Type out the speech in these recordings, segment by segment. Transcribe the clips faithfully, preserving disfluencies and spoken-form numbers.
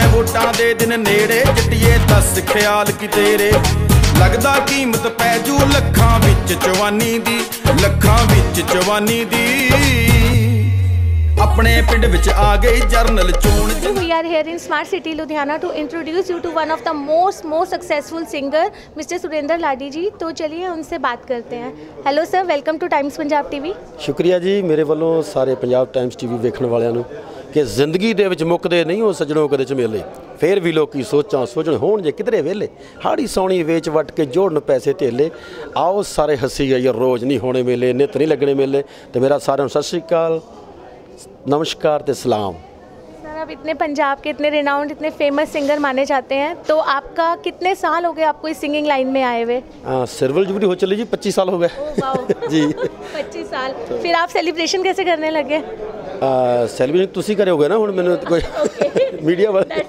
वोटां दे दिन नेड़े जट्टिए दस ख्याल की तेरे लगदा कीमत पै जू लखां विच जवानी दी लखां विच जवानी दी अपने पिंड विच आ गई जर्नल चोण। We are here in Smart City Ludhiana to introduce you to one of the most most successful singer mister Surinder Laddi ji. तो चलिए उनसे बात करते हैं। Hello sir, welcome to Times Punjab TV. शुक्रिया जी मेरे वालों सारे पंजाब टाइम्स टीवी वेखण वालियां नूं कि जिंदगी दे विच मुकदे नहीं हो सजणों कदे झमेले फिर भी लोग सोचां सोचण होण जे किधरे वेले हाड़ी सौणी वेच वट के जोड़न पैसे धेले आओ सारे हसी गई रोज़ नहीं होने मेले नित नहीं लगने मेले। तो मेरा सारिआं नूं सत श्री अकाल नमस्कार ते सलाम। सर आप इतने पंजाब के इतने रिनाउंड इतने फेमस सिंगर माने जाते हैं, तो आपका कितने साल हो गए आपको इस सिंगिंग लाइन में आए हुए? सिविल जुबली हो चली जी पच्चीस साल हो गए जी पच्चीस साल। फिर आप सेलिब्रेशन कैसे करने लगे? सेलिब्रेशन तुसी करे होगे ना हुण मैनूं कोई मीडिया वाले।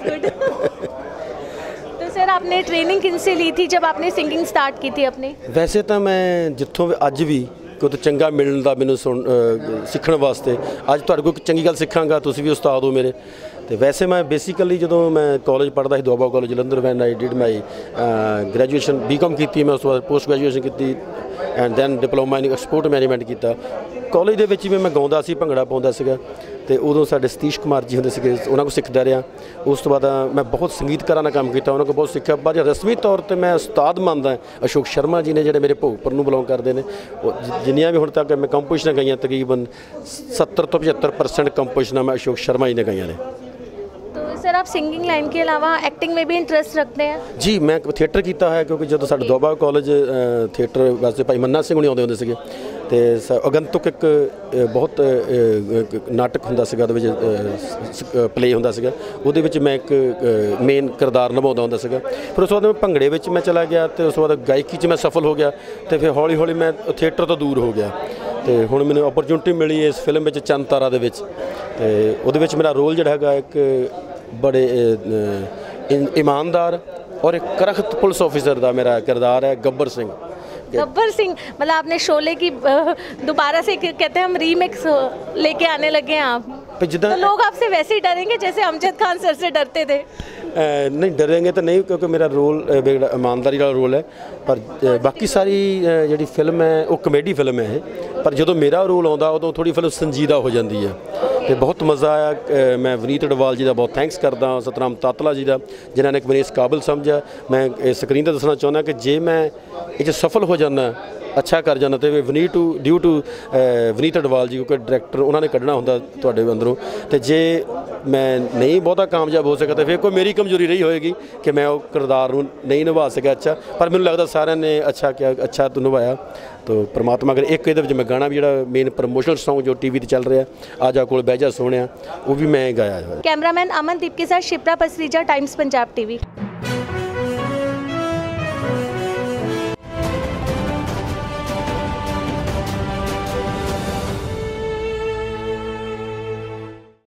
तो सर आपने ट्रेनिंग किन से ली थी जब आपने सिंगिंग स्टार्ट की थी अपनी? वैसे तो मैं जिथों अज भी कोई चंगा मिलण दा मैनूं सुण सीखण वास्ते अज तुहाडे कोल चंगी गल सिखांगा, तुसीं भी उस्ताद हो मेरे। तो वैसे मैं बेसिकली जो मैं कॉलेज पढ़दा सी Doaba college Jalandhar when I did my graduation B com की, मैं उस बाद पोस्ट ग्रैजुएशन की and then diploma in export management किया। कॉलेज दे विच भी मैं गाउंदा सी भंगड़ा पाउंदा सीगा ते उदों साडे सतीश कुमार जी हुंदे सीगे उन्हां कोल सिੱਖਦਾ ਰਿਹਾ। उस तो बाद मैं बहुत संगीतकारां नाल काम किया, उन्हां कोल बहुत सीखा। पर रस्मी तौर पर मैं उस्ताद मानदा अशोक शर्मा जी ने जिहड़े मेरे भोगपुर नूं बिलोंग करते हैं। जिन्नियां भी हुण तक मैं कंपोजिशनां गाईआं तकरीबन सत्तर तो पचहत्तर परसेंट कंपोजिशनां मैं अशोक शर्मा जी ने गाईआं ने। सर आप सिंगिंग लाइन के अलावा एक्टिंग में भी इंटरेस्ट रखते हैं? जी मैं थिएटर किया है क्योंकि जो साडे दुआबा कॉलेज थिएटर वास्ते भाई मन्ना सिंह हुणी आउंदे हुंदे सीगे ते अगंतुक एक बहुत नाटक हुंदा सीगा उहदे विच प्ले हुंदा सीगा उहदे विच मैं एक मेन किरदार निभाउंदा हुंदा सीगा। फिर उस बाद मैं भंगड़े विच मैं चला गया तो उस बाद गायकी च मैं सफल हो गया तो फिर हौली हौली मैं थिएटर तो दूर हो गया तो हुण मैनूं अपॉर्चुनिटी मिली इस फिल्म विच चंद तारा दे विच ते उहदे विच मेरा रोल जिहड़ा हैगा एक बड़े ईमानदार और एक करख्त पुलिस ऑफिसर का मेरा किरदार है गब्बर सिंह। गब्बर सिंह मतलब आपने शोले की दोबारा से कहते हैं हम रीमिक्स लेके आने लगे हैं आप, तो लोग आपसे वैसे ही डरेंगे जैसे अमजद खान सर से डरते थे? आ, नहीं डरेंगे तो नहीं क्योंकि मेरा रोल ईमानदारी वाला रोल है। पर बाकी सारी जी फिल्म है वो कमेडी फिल्म है, पर जो मेरा रोल आता उदों थोड़ी फिल्म संजीदा हो जाती है तो बहुत मज़ा आया। मैं वनीत अडवाल जी का बहुत थैंक्स करदा, सतनाम तातला जी का जिन्होंने एक मेरे इस काबिल समझा। मैं स्क्रीन पर दसना चाहना कि जे मैं ये सफल हो जाना अच्छा कर जाना तो वनीत टू ड्यू टू वनीत अडवाल जी क्योंकि डायरैक्टर उन्होंने कढ़ना होंदा तुहाडे अंदरों, तो जे मैं नहीं बहुता कामयाब हो सका तो फिर कोई मेरी कमजोरी रही होएगी कि मैं वो किरदार नहीं निभा सका अच्छा। पर मैनूं लगदा सारिਆਂ ने अच्छा किया, अच्छा तो निभाया। तो परमात्मा अगर एक ये मैं गाना भी जो मेन प्रमोशनल सॉन्ग जो टी वी चल रहा है आजा कोल बह जा सोहणिया वो भी मैं गाया। कैमरामैन अमनदीप के साथ शिप्रा पसरीजा, टाइम्स पंजाब टीवी।